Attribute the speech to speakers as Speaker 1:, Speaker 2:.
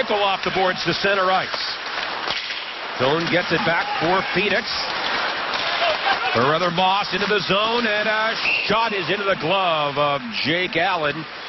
Speaker 1: Eichel off the boards to center ice. Stone gets it back for Phoenix. Or rather, Moss into the zone, and a shot is into the glove of Jake Allen.